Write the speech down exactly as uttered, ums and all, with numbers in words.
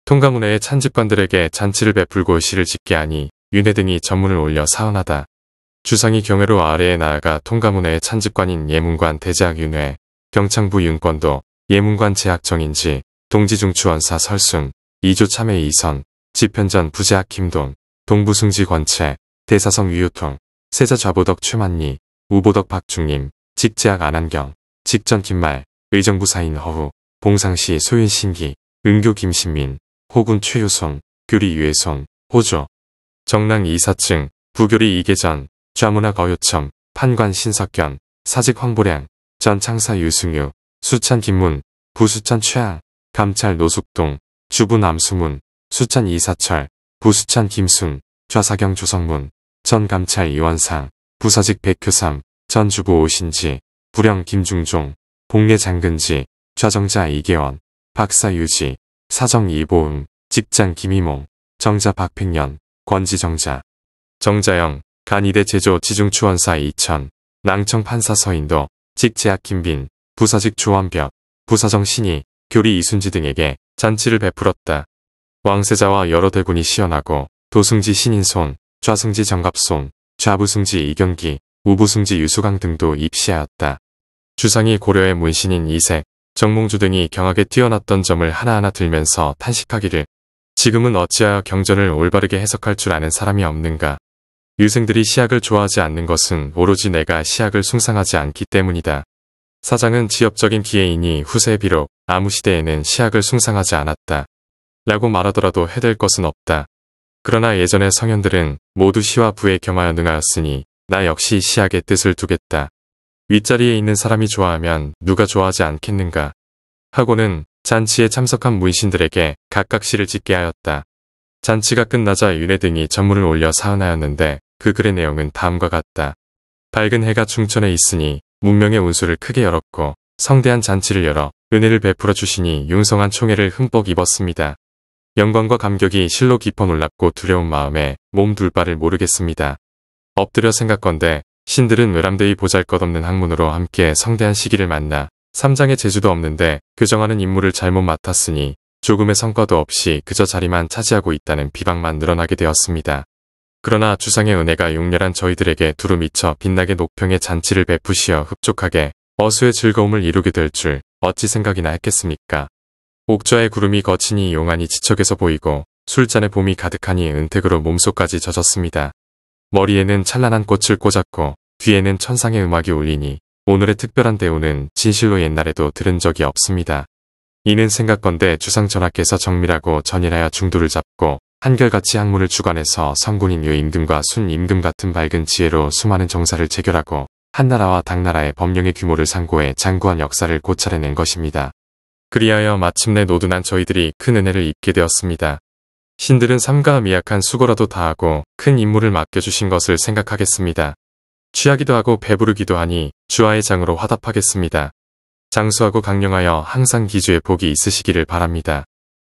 통가문회의 찬직관들에게 잔치를 베풀고 시를 짓게 하니 윤회 등이 전문을 올려 사언하다. 주상이 경회로 아래에 나아가 통가문회의 찬직관인 예문관 대제학 윤회, 경창부 윤권도, 예문관 제학 정인지, 동지중추원사 설순, 이조 참회 이선, 지편전 부제학 김돈, 동부승지 권채, 대사성 유효통, 세자 좌보덕 최만리, 우보덕 박중림, 직제학 안한경, 직전 김말, 의정부 사인 허후, 봉상시 소윤 신기, 은교 김신민, 호군 최유손, 교리 유해손, 호조, 정랑 이사층, 부교리 이계전, 좌문학 어요첨, 판관 신석견, 사직 황보량, 전 창사 유승유, 수찬 김문, 부수찬 최항, 감찰 노숙동, 주부 남수문, 수찬 이사철, 부수찬 김순, 좌사경 조성문, 전 감찰 이원상, 부사직 백효삼, 전 주부 오신지, 부령 김중종, 복례 장근지, 좌정자 이계원, 박사 유지, 사정 이보응, 직장 김희몽, 정자 박팽년, 권지정자, 정자영, 간이대 제조 지중추원사 이천, 낭청 판사 서인도, 직제학 김빈, 부사직 조원벽, 부사정 신이, 교리 이순지 등에게 잔치를 베풀었다. 왕세자와 여러 대군이 시연하고 도승지 신인손, 좌승지 정갑손, 좌부승지 이경기, 우부승지 유수강 등도 입시하였다. 주상이 고려의 문신인 이색, 정몽주 등이 경악에 뛰어났던 점을 하나하나 들면서 탄식하기를 지금은 어찌하여 경전을 올바르게 해석할 줄 아는 사람이 없는가. 유생들이 시학을 좋아하지 않는 것은 오로지 내가 시학을 숭상하지 않기 때문이다. 사장은 지엽적인 기회이니 후세에 비록 아무 시대에는 시학을 숭상하지 않았다. 라고 말하더라도 해댈 것은 없다. 그러나 예전의 성현들은 모두 시와 부에 겸하여 능하였으니 나 역시 시학의 뜻을 두겠다. 윗자리에 있는 사람이 좋아하면 누가 좋아하지 않겠는가. 하고는 잔치에 참석한 문신들에게 각각 시를 짓게 하였다. 잔치가 끝나자 윤회 등이 전문을 올려 사은하였는데 그 글의 내용은 다음과 같다. 밝은 해가 중천에 있으니 문명의 운수를 크게 열었고 성대한 잔치를 열어 은혜를 베풀어 주시니 융성한 총애를 흠뻑 입었습니다. 영광과 감격이 실로 깊어 놀랍고 두려운 마음에 몸 둘 바를 모르겠습니다. 엎드려 생각건대 신들은 외람되이 보잘것없는 학문으로 함께 성대한 시기를 만나 삼장의 재주도 없는데 교정하는 임무를 잘못 맡았으니 조금의 성과도 없이 그저 자리만 차지하고 있다는 비방만 늘어나게 되었습니다. 그러나 주상의 은혜가 용렬한 저희들에게 두루 미쳐 빛나게 녹평의 잔치를 베푸시어 흡족하게 어수의 즐거움을 이루게 될 줄 어찌 생각이나 했겠습니까. 옥좌의 구름이 거치니 용안이 지척에서 보이고 술잔에 봄이 가득하니 은택으로 몸속까지 젖었습니다. 머리에는 찬란한 꽃을 꽂았고 귀에는 천상의 음악이 울리니 오늘의 특별한 대우는 진실로 옛날에도 들은 적이 없습니다. 이는 생각건대 주상 전하께서 정밀하고 전일하여 중도를 잡고 한결같이 학문을 주관해서 성군인 유임금과 순임금 같은 밝은 지혜로 수많은 정사를 체결하고 한나라와 당나라의 법령의 규모를 상고해 장구한 역사를 고찰해낸 것입니다. 그리하여 마침내 노둔한 저희들이 큰 은혜를 입게 되었습니다. 신들은 삼가 미약한 수고라도 다하고 큰 임무를 맡겨주신 것을 생각하겠습니다. 취하기도 하고 배부르기도 하니 주하의 장으로 화답하겠습니다. 장수하고 강령하여 항상 기주에 복이 있으시기를 바랍니다.